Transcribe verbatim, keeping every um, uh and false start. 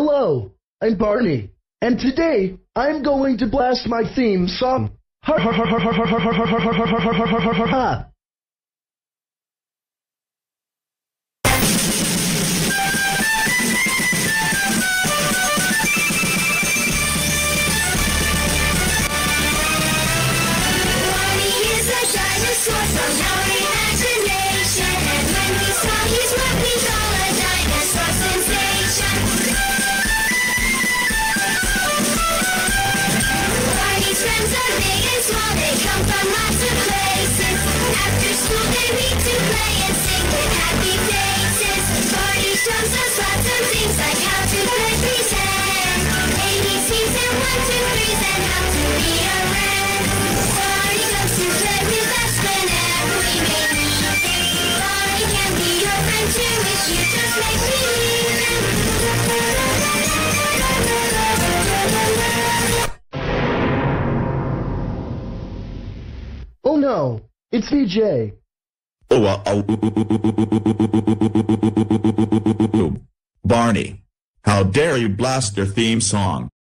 Hello, I'm Barney, and today I'm going to blast my theme song. Ha ha ha ha ha ha ha ha ha ha ha ha ha ha. Oh no, it's V J. Oh, uh, uh, Barney, how dare you blast your theme song?